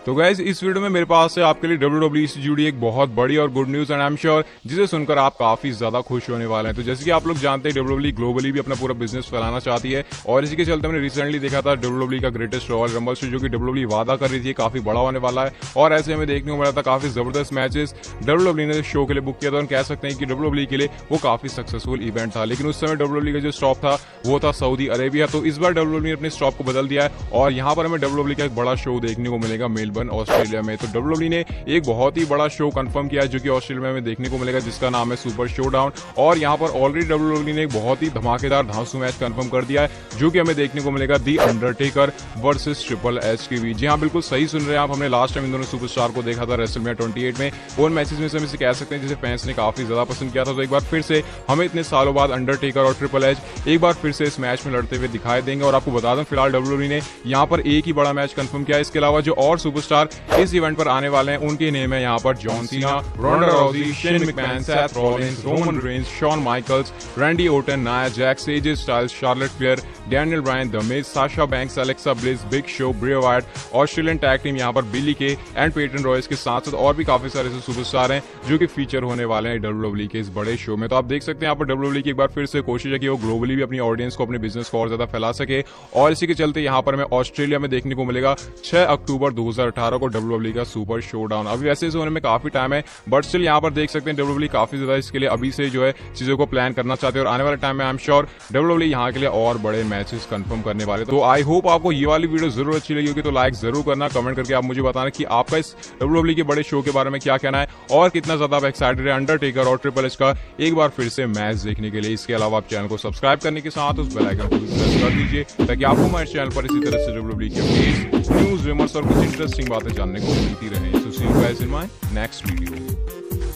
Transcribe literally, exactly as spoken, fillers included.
तो गाइस इस वीडियो में मेरे पास है आपके लिए डब्ल्यू डब्ल्यू ई से जुड़ी एक बहुत बड़ी और good news and I am sure जिसे सुनकर आप काफी ज्यादा खुश होने वाले हैं। तो जैसे कि आप लोग जानते हैं डब्ल्यू डब्ल्यू ई ग्लोबली भी अपना पूरा बिजनेस फैलाना चाहती है और इसी के चलते हमने रिसेंटली देखा था डब्ल्यू डब्ल्यू ई का ग्रेटेस्ट रॉयल रंबल शो जो कि डब्ल्यू डब्ल्यू ई वादा कर रही थी काफी बड़ा होने वाला है और ऐसे हमें देखने को मिला था काफी जबरदस्त मैचेस डब्ल्यू डब्ल्यू ई ने शो के लिए बुक किया था और कह सकते हैं कि डब्ल्यू डब्ल्यू ई के लिए वो काफी सक्सेसफुल इवेंट था। लेकिन उस समय डब्ल्यू डब्ल्यू ई का जो स्टॉप था वो था सऊदी अरेबिया। तो इस बार डब्ल्यू डब्ल्यू ई ने अपने स्टॉप को बदल दिया है और यहाँ पर हमें डब्ल्यू डब्ल्यू ई का एक बड़ा शो देखने को मिलेगा मेलबर्न ऑस्ट्रेलिया में। तो डब्ल्यू डब्ल्यू ई ने एक बहुत ही बड़ा शो कंफर्म किया है जो कि ऑस्ट्रेलिया में देखने को मिलेगा जिसका नाम है सुपर शोडाउन और यहाँ पर ऑलरेडी डब्ल्यू डब्ल्यू ई ने एक बहुत ही धमाकेदार धांसू मैच कंफर्म कर दिया है जो कि हमें देखने को मिलेगा the Undertaker versus triple H के बीच। जी हाँ, बिल्कुल सही सुन रहे हैं आप। हमने लास्ट टाइम इन दोनों सुपरस्टार को देखा था रेसलमेनिया अट्ठाईस में। उन मैचेस में से हम इसे कह सकते हैं जिसे फैंस ने काफी ज्यादा पसंद किया था। तो एक बार फिर से हमें इतने सालों बाद अंडरटेकर और ट्रिपल एच एक बार फिर से इस मैच में लड़ते हुए दिखाई देंगे। और आपको बता दें फिलहाल डब्ल्यू डब्ल्यू ई ने यहाँ पर एक ही बड़ा मैच कंफर्म किया है। इसके अलावा जो और सुपरस्टार इस इवेंट पर आने वाले हैं उनके नेम है यहाँ पर John Cena, Ronda Rousey, Shane McMahon, Seth Rollins, Roman Reigns, Shawn Michaels, Randy Orton, Nia Jax, AJ Styles, Charlotte Flair, Daniel Bryan, the Miz, Sasha Banks, Alexa Bliss, Big Show, Bray Wyatt, Australian tag team यहाँ पर बिली के and Peyton Royce के साथ साथ और भी काफी सारे ऐसे सुपरस्टार हैं जो कि फीचर होने वाले हैं डब्ल्यू डब्ल्यू ई के इस बड़े शो में। तो आप देख सकते हैं यहाँ पर डब्ल्यू डब्ल्यू ई की एक बार फिर से कोशिश है कि वो ग्लोबली भी अपनी ऑडियंस को अपने बिजनेस को और ज्यादा फैला सके और इसी के चलते यहाँ पर हमें ऑस्ट्रेलिया में देखने को मिलेगा छह अक्टूबर दो हज़ार अठारह को डब्ल्यू डब्ल्यू ई का सुपर शोडाउन। अभी वैसे इसे होने में काफी टाइम है बट स्टिल यहाँ पर देख सकते हैं डब्ल्यू डब्ल्यू ई काफी ज्यादा इसके लिए अभी से जो है चीजों को प्लान करना चाहते हैं और आने वाले टाइम में I am sure W W E यहाँ के लिए और बड़े मैचेस कंफर्म करने वाले। तो आई होप आपको ये वाली वीडियो जरूर अच्छी लगी होगी। तो लाइक जरूर करना, कमेंट करके आप मुझे बताना कि आपका इस डब्ल्यू डब्ल्यू ई के बड़े शो के बारे में क्या कहना है और कितना ज्यादा आप एक्साइटेड है अंडरटेकर और ट्रिपल एच का एक बार फिर से मैच देखने के लिए। इसके अलावा आप चैनल को सब्सक्राइब करने के साथ उस बेल आइकन को भी प्रेस कर दीजिए ताकि आपको हमारे चैनल पर इसी तरह से डब्ल्यू डब्ल्यू ई के अपडेट्स, न्यूज, रिमर्स और कुछ इंटरेस्टिंग बातें जानने को मिलती रहे। So see you guys in my next video.